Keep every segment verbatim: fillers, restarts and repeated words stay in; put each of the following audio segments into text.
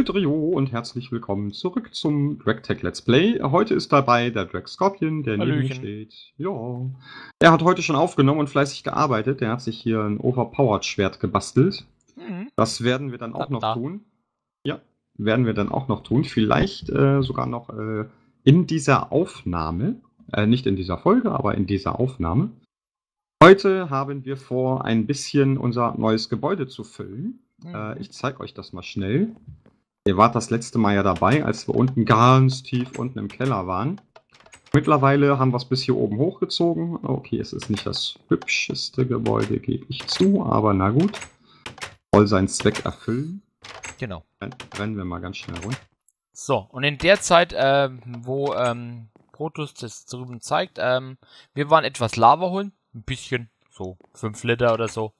Rio und herzlich willkommen zurück zum DragTech Let's Play. Heute ist dabei der Drag Scorpion, der neben mir steht. Ja. Er hat heute schon aufgenommen und fleißig gearbeitet. Er hat sich hier ein Overpowered Schwert gebastelt. Mhm. Das werden wir dann auch da, noch da. tun. Ja, werden wir dann auch noch tun. Vielleicht äh, sogar noch äh, in dieser Aufnahme. Äh, nicht in dieser Folge, aber in dieser Aufnahme. Heute haben wir vor, ein bisschen unser neues Gebäude zu füllen. Mhm. Äh, ich zeige euch das mal schnell. Ihr wart das letzte Mal ja dabei, als wir unten ganz tief unten im Keller waren. Mittlerweile haben wir es bis hier oben hochgezogen. Okay, es ist nicht das hübscheste Gebäude, gebe ich zu, aber na gut. Soll seinen Zweck erfüllen. Genau. Dann rennen wir mal ganz schnell runter. So, und in der Zeit, äh, wo ähm, Protus das drüben zeigt, ähm, wir waren etwas Lava holen. Ein bisschen, so fünf Liter oder so.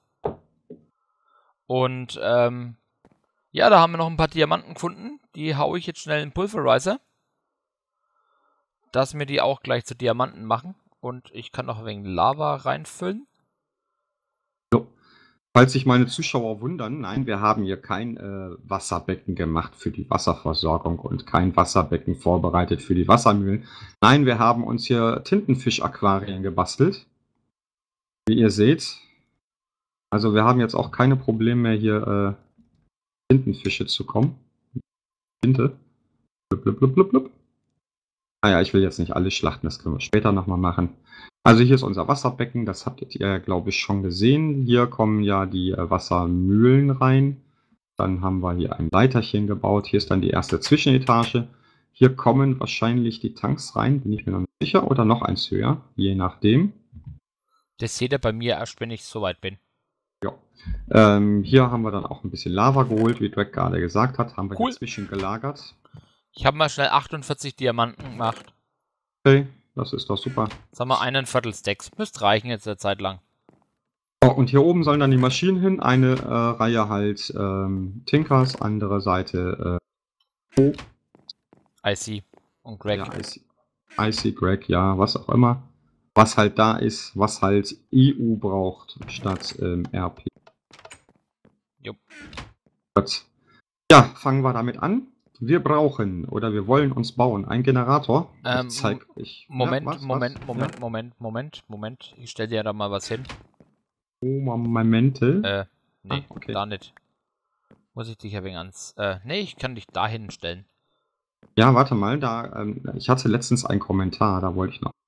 Und, ähm, ja, da haben wir noch ein paar Diamanten gefunden. Die haue ich jetzt schnell in den Pulverizer. Dass wir die auch gleich zu Diamanten machen. Und ich kann noch ein wenig Lava reinfüllen. So. Falls sich meine Zuschauer wundern, nein, wir haben hier kein äh, Wasserbecken gemacht für die Wasserversorgung und kein Wasserbecken vorbereitet für die Wassermühlen. Nein, wir haben uns hier Tintenfisch-Aquarien gebastelt. Wie ihr seht. Also wir haben jetzt auch keine Probleme mehr hier äh, Tintenfische zu kommen. Tinte. Blub, blub, blub, blub, blub. Ah ja, ich will jetzt nicht alles schlachten, das können wir später nochmal machen. Also hier ist unser Wasserbecken, das habt ihr, glaube ich, schon gesehen. Hier kommen ja die äh, Wassermühlen rein. Dann haben wir hier ein Leiterchen gebaut. Hier ist dann die erste Zwischenetage. Hier kommen wahrscheinlich die Tanks rein, bin ich mir noch nicht sicher. Oder noch eins höher, je nachdem. Das seht ihr bei mir erst, wenn ich so weit bin. Ja. Ähm, hier haben wir dann auch ein bisschen Lava geholt, wie Drag gerade gesagt hat. Haben wir cool. Inzwischen gelagert. Ich habe mal schnell achtundvierzig Diamanten gemacht. Okay, das ist doch super. Sagen wir einen Viertel Stacks. Müsste reichen jetzt eine Zeit lang. Oh, und hier oben sollen dann die Maschinen hin. Eine äh, Reihe halt ähm, Tinkers, andere Seite äh, oh. I C und Greg. Ja, I C, I C, Greg, ja, was auch immer. Was halt da ist, was halt E U braucht, statt ähm, R P. Jupp. Gut. Ja, fangen wir damit an. Wir brauchen, oder wir wollen uns bauen, einen Generator. Ähm, ich zeig euch. Moment, ja, was, Moment, was? Moment, ja. Moment, Moment, Moment. Ich stelle dir da mal was hin. Oh, Momente. Äh, nee, ah, okay. da nicht. Muss ich dich ein wenig ans... Äh, nee, ich kann dich da hinstellen. Ja, warte mal, da, ähm, ich hatte letztens einen Kommentar, da wollte ich noch.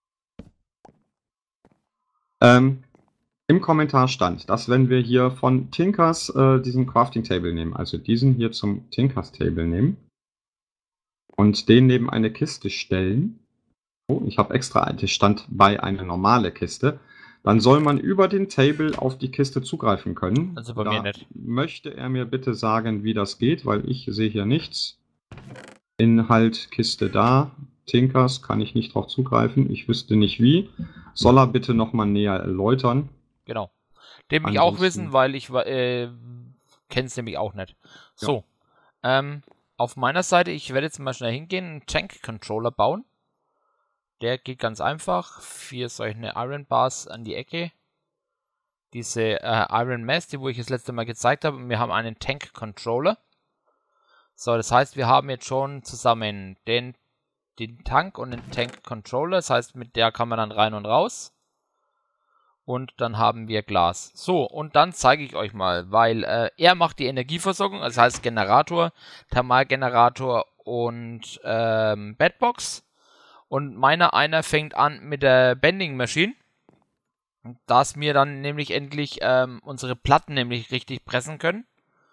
Ähm, im Kommentar stand, dass wenn wir hier von Tinkers äh, diesen Crafting Table nehmen, also diesen hier zum Tinkers Table nehmen und den neben eine Kiste stellen, oh, ich habe extra, das stand bei eine normale Kiste, dann soll man über den Table auf die Kiste zugreifen können. Also bei da mir nicht. Möchte er mir bitte sagen, wie das geht, weil ich sehe hier nichts. Inhalt Kiste da, Tinkers kann ich nicht drauf zugreifen, ich wüsste nicht wie. Soll er bitte nochmal näher erläutern? Genau. Den will ich auch wissen, weil ich äh, kenne es nämlich auch nicht. So, ja. ähm, auf meiner Seite, ich werde jetzt mal schnell hingehen, einen Tank-Controller bauen. Der geht ganz einfach. Vier solche Iron Bars an die Ecke. Diese äh, Iron Mass, die wo ich das letzte Mal gezeigt habe. Und wir haben einen Tank-Controller. So, das heißt, wir haben jetzt schon zusammen den den Tank und den Tank-Controller, das heißt, mit der kann man dann rein und raus. Und dann haben wir Glas. So, und dann zeige ich euch mal, weil äh, er macht die Energieversorgung, das heißt Generator, Thermalgenerator und ähm, Bedbox. Und meiner einer fängt an mit der Bending Machine, dass wir dann nämlich endlich ähm, unsere Platten nämlich richtig pressen können.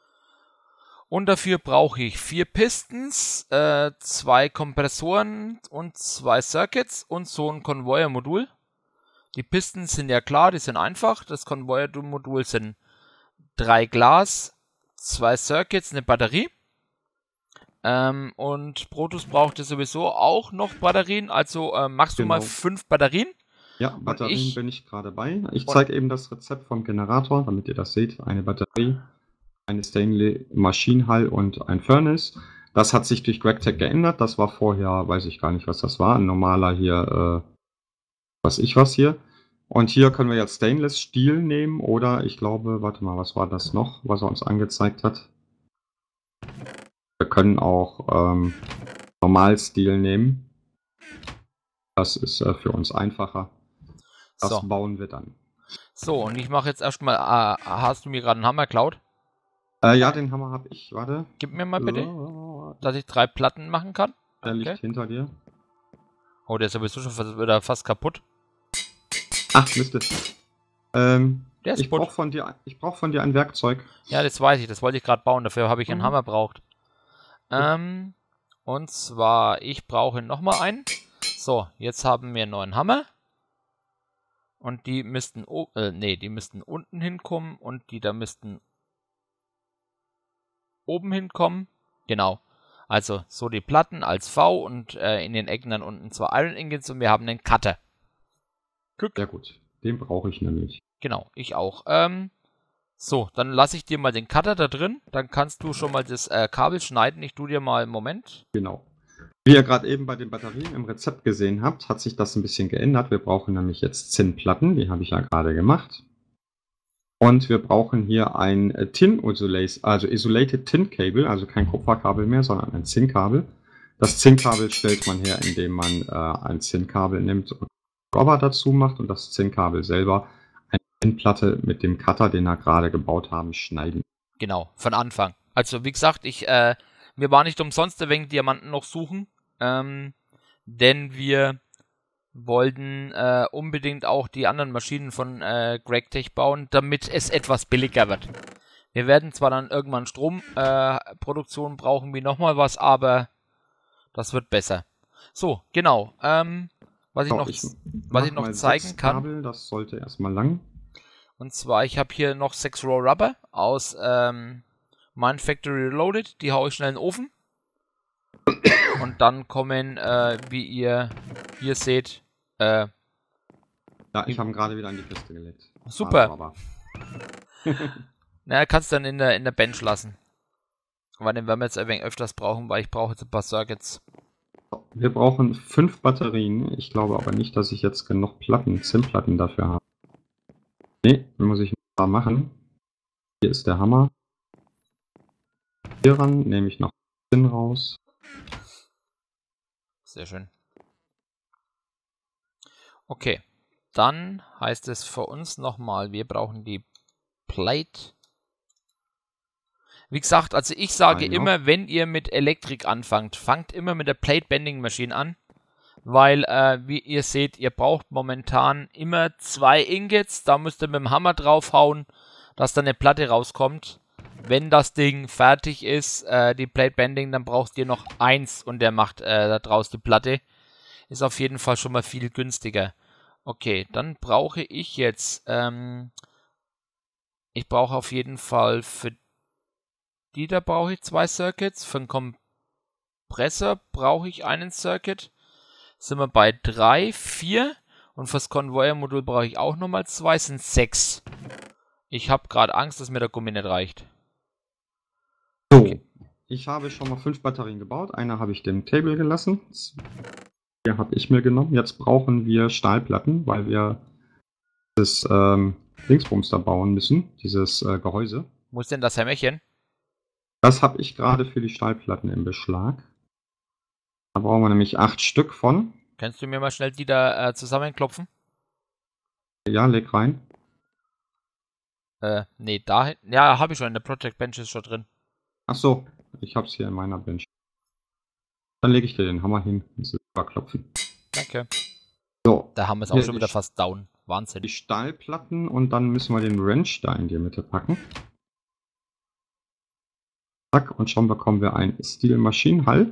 Und dafür brauche ich vier Pistons, äh, zwei Kompressoren und zwei Circuits und so ein Convoyer-Modul. Die Pistons sind ja klar, die sind einfach. Das Convoyer-Modul sind drei Glas, zwei Circuits, eine Batterie. Ähm, und Protus braucht ja sowieso auch noch Batterien. Also äh, machst genau. du mal fünf Batterien. Ja, Batterien ich, bin ich gerade bei. Ich zeige eben das Rezept vom Generator, damit ihr das seht. Eine Batterie. Eine Stainless Maschinenhall und ein Furnace. Das hat sich durch DragTech geändert. Das war vorher, weiß ich gar nicht, was das war. Ein normaler hier, äh, was ich was hier. Und hier können wir jetzt Stainless Steel nehmen oder ich glaube, warte mal, was war das noch, was er uns angezeigt hat? Wir können auch ähm, Normalstil nehmen. Das ist äh, für uns einfacher. Das So. bauen wir dann. So, und ich mache jetzt erstmal. Äh, hast du mir gerade einen Hammer geklaut? Äh, ja, den Hammer habe ich. Warte. Gib mir mal bitte, So. dass ich drei Platten machen kann. Der Okay. liegt hinter dir. Oh, der ist sowieso schon wieder fast kaputt. Ach, Mist. Ähm, Der ist ich brauche von dir, ich brauch von dir ein Werkzeug. Ja, das weiß ich. Das wollte ich gerade bauen. Dafür habe ich einen Mhm. Hammer braucht. Ähm, und zwar, ich brauche nochmal einen. So, jetzt haben wir einen neuen Hammer. Und die müssten, äh, nee, die müssten unten hinkommen und die da müssten oben hinkommen. Genau. Also so die Platten als V und äh, in den Ecken dann unten zwei Iron Ingots und wir haben einen Cutter. Glück. Sehr gut. Den brauche ich nämlich. Genau, ich auch. Ähm, so, dann lasse ich dir mal den Cutter da drin. Dann kannst du schon mal das äh, Kabel schneiden. Ich tue dir mal einen Moment. Genau. Wie ihr gerade eben bei den Batterien im Rezept gesehen habt, hat sich das ein bisschen geändert. Wir brauchen nämlich jetzt Zinnplatten, die habe ich ja gerade gemacht. Und wir brauchen hier ein Tin Isolated, also Isolated Tin Cable, also kein Kupferkabel mehr, sondern ein Zinnkabel. Das Zinnkabel stellt man her, indem man äh, ein Zinnkabel nimmt und Rubber dazu macht und das Zinnkabel selber eine Zinnplatte mit dem Cutter, den wir gerade gebaut haben, schneiden. Genau, von Anfang. Also wie gesagt, ich, äh, wir waren nicht umsonst ein wenig Diamanten noch suchen, ähm, denn wir wollten äh, unbedingt auch die anderen Maschinen von äh, GregTech bauen, damit es etwas billiger wird. Wir werden zwar dann irgendwann Stromproduktion äh, brauchen wie nochmal was, aber das wird besser. So, genau. Ähm, was ich So, noch, ich was ich noch zeigen kann. Kabel, das sollte erstmal lang. Und zwar, ich habe hier noch sechs Raw Rubber aus ähm, Mine Factory Reloaded. Die haue ich schnell in den Ofen. Und dann kommen, äh, wie ihr hier seht, äh, ja, ich habe ihn gerade wieder an die Kiste gelegt. Super. Na, kannst du dann in der, in der Bench lassen. Weil den werden wir jetzt ein wenig öfters brauchen, weil ich brauche jetzt ein paar Circuits. Wir brauchen fünf Batterien. Ich glaube aber nicht, dass ich jetzt genug Platten, Zinnplatten dafür habe. Ne, muss ich noch mal machen. Hier ist der Hammer. Hier ran nehme ich noch Zinn raus. Sehr schön. Okay, dann heißt es für uns nochmal, wir brauchen die Plate. Wie gesagt, also ich sage Ein immer, noch. wenn ihr mit Elektrik anfangt, fangt immer mit der Plate Bending Machine an. Weil, äh, wie ihr seht, ihr braucht momentan immer zwei Ingots. Da müsst ihr mit dem Hammer draufhauen, dass dann eine Platte rauskommt. Wenn das Ding fertig ist, äh, die Plate Bending, dann braucht ihr noch eins und der macht äh, da draus die Platte. Ist auf jeden Fall schon mal viel günstiger. Okay, dann brauche ich jetzt, ähm, ich brauche auf jeden Fall für die, da brauche ich zwei Circuits. Für den Kompressor brauche ich einen Circuit. Sind wir bei drei, vier. Und fürs Convoyer-Modul brauche ich auch nochmal zwei, sind sechs. Ich habe gerade Angst, dass mir der Gummi nicht reicht. So, okay. Ich habe schon mal fünf Batterien gebaut. Eine habe ich dem Table gelassen. Hier habe ich mir genommen. Jetzt brauchen wir Stahlplatten, weil wir das ähm, Dingsbums da bauen müssen. Dieses äh, Gehäuse. Wo ist denn das Hämmerchen? Das habe ich gerade für die Stahlplatten im Beschlag. Da brauchen wir nämlich acht Stück von. Kannst du mir mal schnell die da äh, zusammenklopfen? Ja, leg rein. Äh, nee, da. Ja, habe ich schon. In der Project Bench ist schon drin. Ach so, ich habe es hier in meiner Bench. Dann lege ich dir den Hammer hin und überklopfen. Danke. So. Da haben wir es auch schon wieder fast down. Wahnsinn. Die Stahlplatten und dann müssen wir den Wrench da in die Mitte packen. Zack, und schon bekommen wir einen Steel Machine Hull.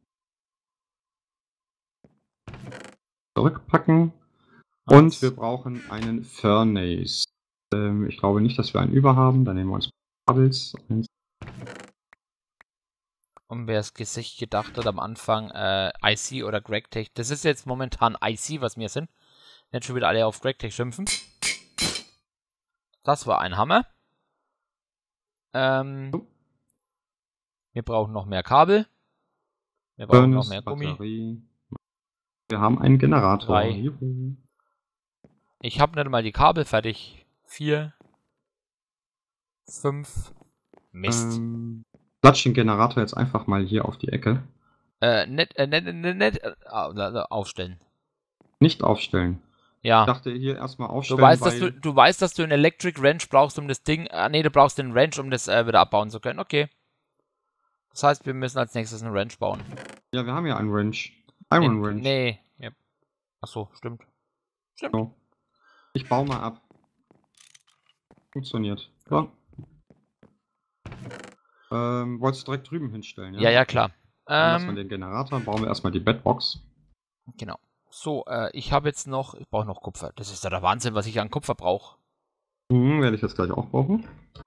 Zurückpacken. Und Was? Wir brauchen einen Furnace. Ähm, ich glaube nicht, dass wir einen über haben. Dann nehmen wir uns Kabels. Und wer das Gesicht gedacht hat am Anfang, äh, I C oder GregTech. Das ist jetzt momentan I C, was wir sind. Nicht schon wieder alle auf GregTech schimpfen. Das war ein Hammer. Ähm, wir brauchen noch mehr Kabel. Wir brauchen Furnace, noch mehr Gummi. Batterie. Wir haben einen Generator. Drei. Ich habe nicht mal die Kabel fertig. Vier. Fünf. Mist. Ähm, Klatsch den Generator jetzt einfach mal hier auf die Ecke. Äh, nett, äh, nett, nett, nett, äh, aufstellen. Nicht aufstellen. Ja. Ich dachte hier erstmal aufstellen, du weißt, weil... dass du, du weißt, dass du einen Electric Wrench brauchst, um das Ding... Ah, nee, du brauchst den Wrench, um das äh, wieder abbauen zu können. Okay. Das heißt, wir müssen als nächstes einen Wrench bauen. Ja, wir haben ja einen Wrench. Iron nee, Wrench. Nee. Ja. Achso, stimmt. Stimmt. So. Ich baue mal ab. Funktioniert. Ja. Ähm, wolltest du direkt drüben hinstellen, ja? Ja, ja, klar. Ähm, erstmal den Generator, bauen wir erstmal die Bedbox. Genau. So, äh, ich habe jetzt noch, ich brauche noch Kupfer. Das ist ja der Wahnsinn, was ich an Kupfer brauche. Hm, werde ich jetzt gleich auch brauchen.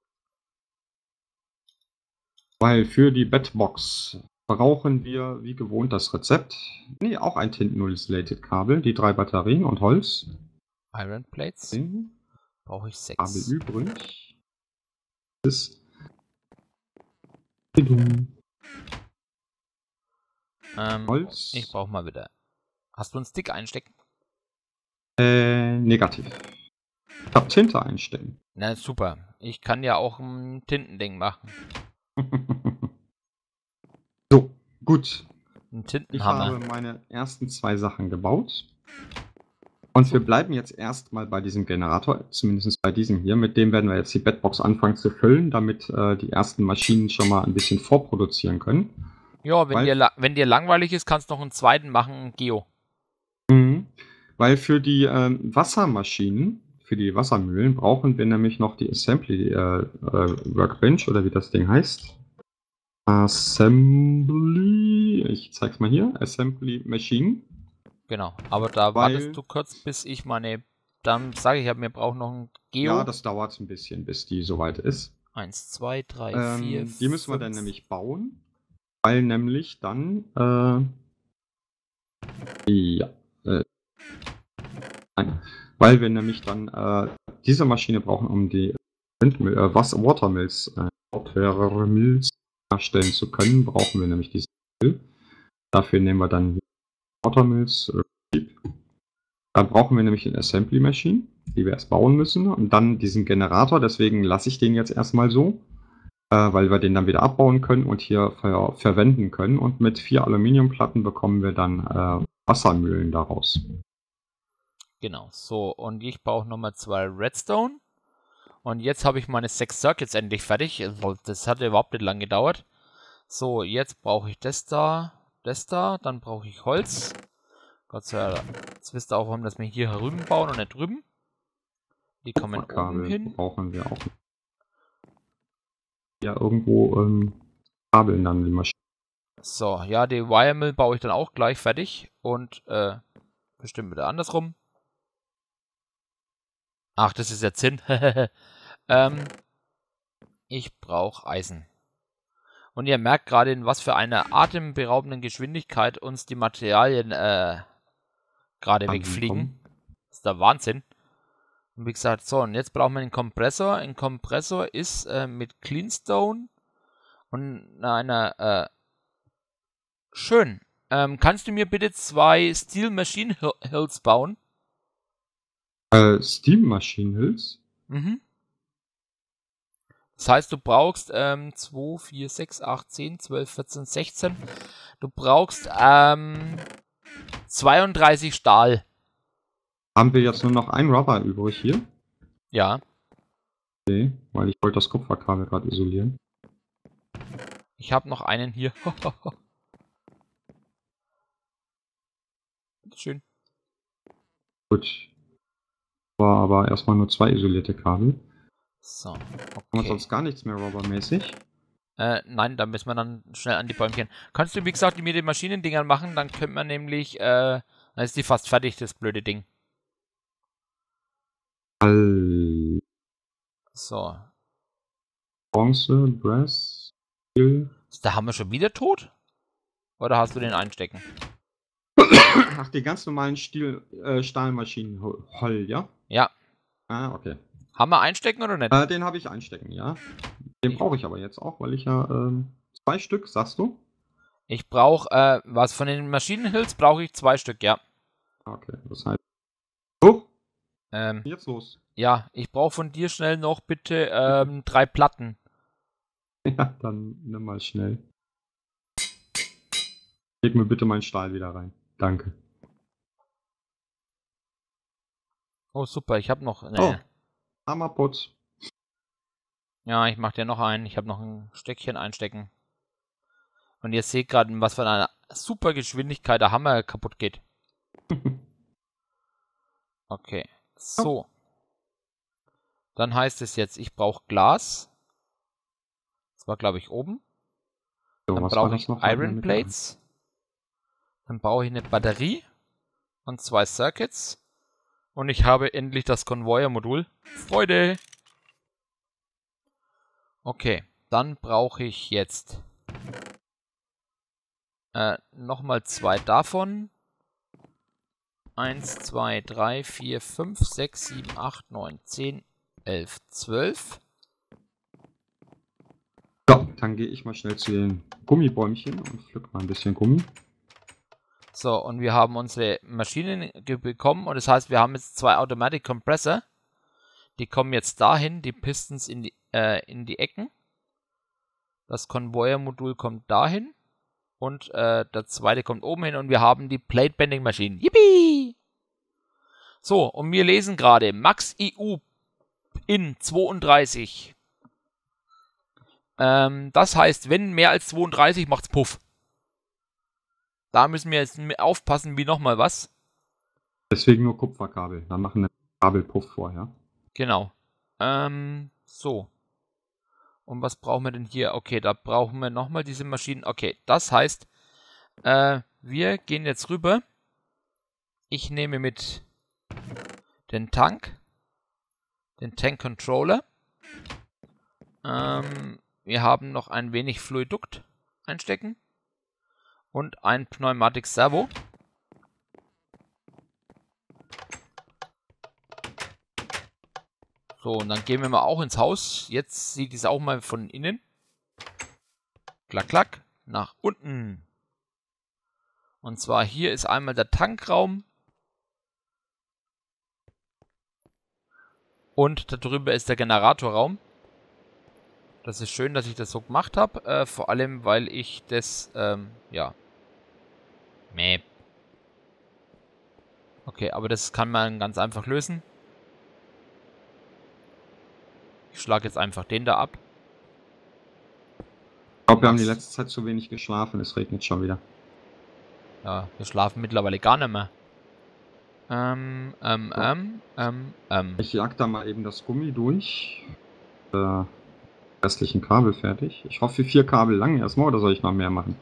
Weil für die Bedbox brauchen wir wie gewohnt das Rezept. Nee, auch ein Tintennull-Slated-Kabel, die drei Batterien und Holz. Iron Plates. Brauche ich sechs. Kabel übrig. Ist ähm, Holz. Ich brauche mal wieder. Hast du einen Stick einstecken? Äh, negativ. Ich hab Tinte einstecken. Na super. Ich kann ja auch ein Tintending machen. So, gut. Ein Tintenhammer. Ich habe meine ersten zwei Sachen gebaut. Und wir bleiben jetzt erstmal bei diesem Generator, zumindest bei diesem hier. Mit dem werden wir jetzt die Bedbox anfangen zu füllen, damit äh, die ersten Maschinen schon mal ein bisschen vorproduzieren können. Ja, wenn, dir, wenn dir langweilig ist, kannst du noch einen zweiten machen, einen Geo. Mhm. Weil für die äh, Wassermaschinen, für die Wassermühlen, brauchen wir nämlich noch die Assembly äh, äh, Workbench, oder wie das Ding heißt. Assembly, ich zeig's mal hier, Assembly Machine. Genau, aber da Weil, wartest du kurz, bis ich meine, dann sage ich, wir brauchen noch ein Geo. Ja, das dauert ein bisschen, bis die soweit ist. Eins, zwei, drei, ähm, vier, Die müssen fünf. wir dann nämlich bauen, weil nämlich dann, äh, ja, äh, nein, weil wir nämlich dann äh, diese Maschine brauchen, um die Windmill, äh, Wasser, Watermills, äh, Watermills erstellen zu können, brauchen wir nämlich diese Mill. Dafür nehmen wir dann Watermills. Äh, dann brauchen wir nämlich eine Assembly Machine, die wir erst bauen müssen, und dann diesen Generator, deswegen lasse ich den jetzt erstmal so, äh, weil wir den dann wieder abbauen können und hier ver verwenden können, und mit vier Aluminiumplatten bekommen wir dann äh, Wassermühlen daraus. Genau, so, und ich brauche nochmal zwei Redstone. Und jetzt habe ich meine sechs Circuits endlich fertig. Das hat überhaupt nicht lang gedauert. So, jetzt brauche ich das da, das da, dann brauche ich Holz. Gott sei Dank. Jetzt wisst ihr auch, warum das wir hier herüben bauen und nicht drüben. Die kommen oben hin. Brauchen wir auch. Ja, irgendwo ähm, Kabeln dann die Maschine. So, ja, die Wire Mill baue ich dann auch gleich fertig. Und äh, bestimmt wieder andersrum. Ach, das ist jetzt Sinn. ähm, ich brauche Eisen. Und ihr merkt gerade, in was für einer atemberaubenden Geschwindigkeit uns die Materialien äh, gerade wegfliegen. Das ist der Wahnsinn. Und wie gesagt, so, und jetzt brauchen wir einen Kompressor. Ein Kompressor ist äh, mit Cleanstone und einer, äh, schön. Ähm, kannst du mir bitte zwei Steel Machine Hills bauen? Äh, Steam Machine Hills? Mhm. Das heißt, du brauchst ähm, zwei, vier, sechs, acht, zehn, zwölf, vierzehn, sechzehn. Du brauchst ähm, zweiunddreißig Stahl. Haben wir jetzt nur noch ein Rubber übrig hier? Ja. Okay, weil ich wollte das Kupferkabel gerade isolieren. Ich habe noch einen hier. Schön. Gut. War aber erstmal nur zwei isolierte Kabel. So, okay. Haben wir sonst gar nichts mehr rubbermäßig? Äh, nein, da müssen wir dann schnell an die Bäumchen. Kannst du, wie gesagt, mir die Maschinendinger machen, dann könnte man nämlich, äh, dann ist die fast fertig, das blöde Ding. All. So. Bronze, Brass, Steel. Ist der Hammer schon wieder tot? Oder hast du den einstecken? Ach, die ganz normalen Stiel, äh, Stahlmaschinen, Holl, ja? Ja. Ah, okay. Hammer einstecken oder nicht? Äh, den habe ich einstecken, ja. Den brauche ich aber jetzt auch, weil ich ja ähm, zwei Stück, sagst du? Ich brauche, äh, was von den Maschinenhills brauche ich zwei Stück, ja. Okay, das heißt. Oh! Ähm, jetzt los. Ja, ich brauche von dir schnell noch bitte ähm, drei Platten. Ja, dann nimm mal schnell. Leg mir bitte meinen Stahl wieder rein. Danke. Oh, super, ich habe noch... Nee. Oh, Hammerputz. Ja, ich mach dir noch einen. Ich habe noch ein Steckchen einstecken. Und ihr seht gerade, was für eine super Geschwindigkeit der Hammer kaputt geht. Okay, so. Dann heißt es jetzt, ich brauche Glas. Das war, glaube ich, oben. So, Dann was war brauche das ich noch? Iron Plates. Dann brauche ich eine Batterie und zwei Circuits. Und ich habe endlich das Convoyer-Modul. Freude! Okay, dann brauche ich jetzt äh, nochmal zwei davon. eins, zwei, drei, vier, fünf, sechs, sieben, acht, neun, zehn, elf, zwölf. So, dann gehe ich mal schnell zu den Gummibäumchen und pflück mal ein bisschen Gummi. So, und wir haben unsere Maschinen bekommen und das heißt, wir haben jetzt zwei Automatic Compressor. Die kommen jetzt dahin, die Pistons in die, äh, in die Ecken. Das Convoyer-Modul kommt dahin. Und äh, der zweite kommt oben hin und wir haben die Plate Bending Maschinen. Yippie! So, und wir lesen gerade Max I U in zweiunddreißig. Ähm, das heißt, wenn mehr als zweiunddreißig macht's Puff. Da müssen wir jetzt aufpassen, wie nochmal was. Deswegen nur Kupferkabel. Dann machen wir Kabelpuff vorher. Genau. Ähm, so. Und was brauchen wir denn hier? Okay, da brauchen wir nochmal diese Maschinen. Okay, das heißt, äh, wir gehen jetzt rüber. Ich nehme mit den Tank, den Tank Controller. Ähm, wir haben noch ein wenig Fluidukt einstecken. Und ein Pneumatik Servo. So, und dann gehen wir mal auch ins Haus. Jetzt sieht es auch mal von innen. Klack, klack. Nach unten. Und zwar hier ist einmal der Tankraum. Und darüber ist der Generatorraum. Das ist schön, dass ich das so gemacht habe. Äh, vor allem, weil ich das, ähm, ja. Mäh. Okay, aber das kann man ganz einfach lösen. Ich schlage jetzt einfach den da ab. Ich glaube, wir haben die letzte Zeit zu wenig geschlafen. Es regnet schon wieder. Ja, wir schlafen mittlerweile gar nicht mehr. Ähm, ähm, so. ähm, ähm, ähm. Ich jag da mal eben das Gummi durch. Äh, restlichen Kabel fertig. Ich hoffe, vier Kabel lang erstmal, oder soll ich noch mehr machen?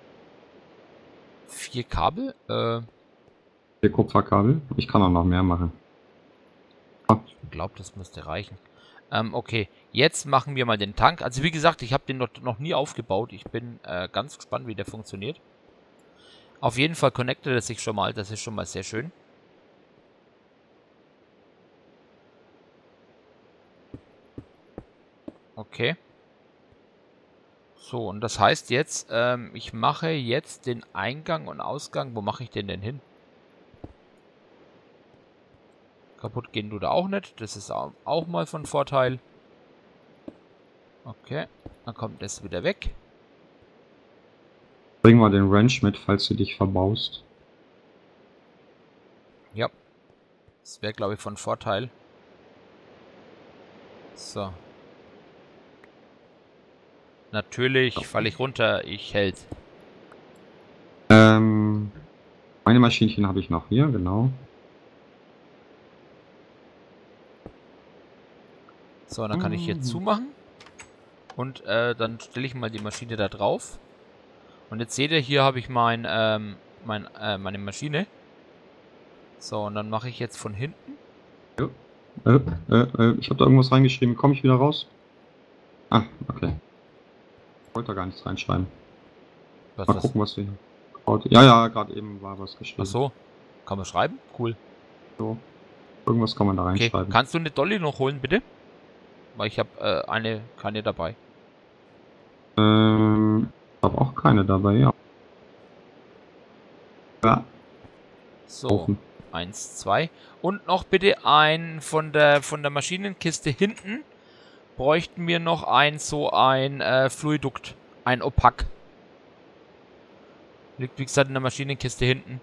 Vier Kabel? Äh. Vier Kupferkabel. Ich kann auch noch mehr machen. Oh. Ich glaube, das müsste reichen. Ähm, okay. Jetzt machen wir mal den Tank. Also wie gesagt, ich habe den noch, noch nie aufgebaut. Ich bin äh, ganz gespannt, wie der funktioniert. Auf jeden Fall connectet er sich schon mal. Das ist schon mal sehr schön. Okay. So, und das heißt jetzt, ähm, ich mache jetzt den Eingang und Ausgang. Wo mache ich den denn hin? Kaputt gehen tut er auch nicht. Das ist auch, auch mal von Vorteil. Okay, dann kommt das wieder weg. Bring mal den Wrench mit, falls du dich verbaust. Ja. Das wäre, glaube ich, von Vorteil. So. Natürlich falle ich runter. Ich hält. Ähm, meine Maschinchen habe ich noch hier, genau. So, dann kann ich hier zumachen. Und äh, dann stelle ich mal die Maschine da drauf. Und jetzt seht ihr, hier habe ich mein, ähm, mein, äh, meine Maschine. So, und dann mache ich jetzt von hinten. Ja. Äh, äh, äh, ich habe da irgendwas reingeschrieben. Komme ich wieder raus? Ah, okay. Ich wollte da gar nichts reinschreiben. Was mal das? gucken, was wir hier... Ja, ja, gerade eben war was geschrieben. Ach so. Kann man schreiben? Cool. So. Irgendwas kann man da reinschreiben. Okay. Kannst du eine Dolly noch holen, bitte? Weil ich habe äh, eine, keine dabei. Ähm, ich habe auch keine dabei, ja. Ja. So, Ofen. eins, zwei. Und noch bitte ein von der von der Maschinenkiste hinten bräuchten wir noch ein, so ein äh, Fluidukt. Ein Opak. Liegt wie gesagt in der Maschinenkiste hinten.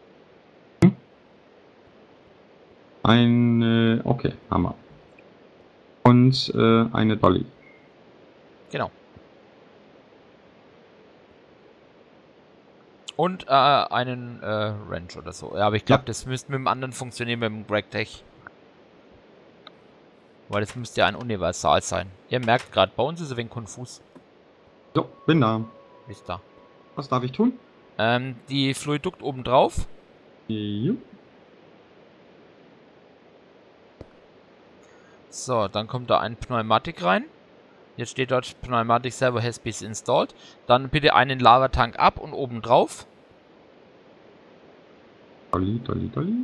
Ein, äh, okay, Hammer. Und äh, eine Dolly. Genau. Und äh, einen äh, Wrench oder so. Ja, aber ich glaube, ja. das müsste mit dem anderen funktionieren, mit dem GregTech. Weil das müsste ja ein Universal sein. Ihr merkt gerade, bei uns ist es ein wenig konfus. So, bin da. Ist da. Was darf ich tun? Ähm, die Fluidukt oben drauf. Jo. So, dann kommt da ein Pneumatik rein. Jetzt steht dort Pneumatic Servo has been installed. Dann bitte einen Lavatank ab und oben drauf. Dolly, Dolly, Dolly.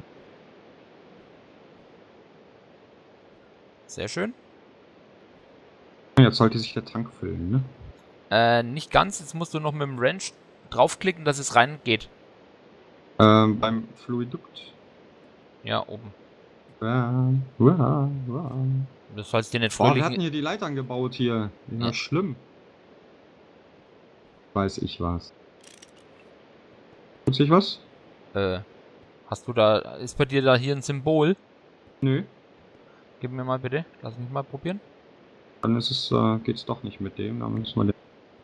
Sehr schön. Jetzt sollte sich der Tank füllen, ne? Äh, nicht ganz. Jetzt musst du noch mit dem Wrench draufklicken, dass es reingeht. Ähm, beim Fluidukt. Ja, oben. Ja, ja, ja. Das sollst dir nicht vorliegen. Wir vorliegen. hatten hier die Leitern gebaut hier. Ja, ja. Schlimm. Weiß ich was. Tut sich was? Äh, hast du da, ist bei dir da hier ein Symbol? Nö. Gib mir mal bitte, lass mich mal probieren. Dann ist es, äh, geht's doch nicht mit dem, dann müssen wir den...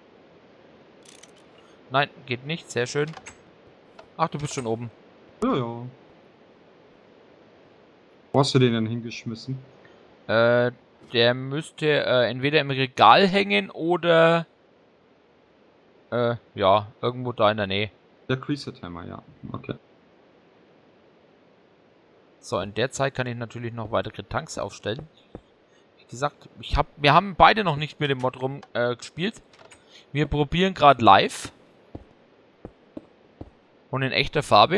Nein, geht nicht, sehr schön. Ach, du bist schon oben. Ja, ja. Wo hast du den denn hingeschmissen? Äh, der müsste äh, entweder im Regal hängen oder äh, ja, irgendwo da in der Nähe. Der Reset Hammer, ja. Okay. So, in der Zeit kann ich natürlich noch weitere Tanks aufstellen. Wie gesagt, ich hab, wir haben beide noch nicht mit dem Mod rum äh, gespielt. Wir probieren gerade live. Und in echter Farbe.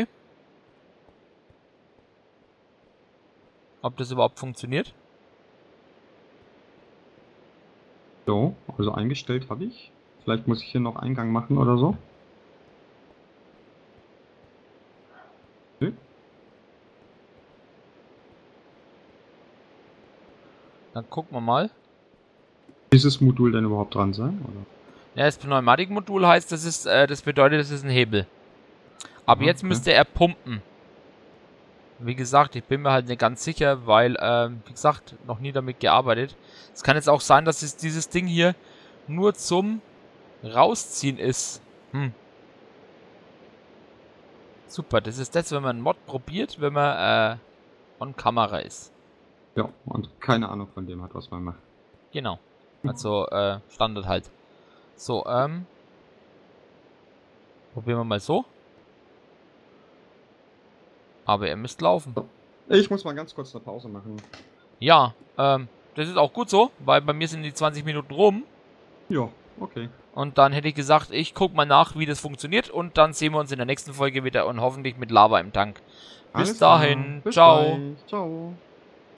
Ob das überhaupt funktioniert. So, also eingestellt habe ich. Vielleicht muss ich hier noch Eingang machen oder so. Nö. Dann gucken wir mal. Dieses Modul denn überhaupt dran sein, oder? Ja, das Pneumatikmodul heißt, das ist, äh, das bedeutet, das ist ein Hebel. Aber Aha, jetzt müsste er pumpen. Wie gesagt, ich bin mir halt nicht ganz sicher, weil, äh, wie gesagt, noch nie damit gearbeitet. Es kann jetzt auch sein, dass es dieses Ding hier nur zum Rausziehen ist. Hm. Super, das ist das, wenn man einen Mod probiert, wenn man äh, on Kamera ist. Ja, und keine Ahnung von dem hat, was man macht. Genau. Also, äh, Standard halt. So, ähm. Probieren wir mal so. Aber er müsste laufen. Ich muss mal ganz kurz eine Pause machen. Ja, ähm, das ist auch gut so, weil bei mir sind die zwanzig Minuten rum. Ja, okay. Und dann hätte ich gesagt, ich guck mal nach, wie das funktioniert. Und dann sehen wir uns in der nächsten Folge wieder und hoffentlich mit Lava im Tank. Bis Alles dahin. klar. Bis Ciao. gleich. Ciao.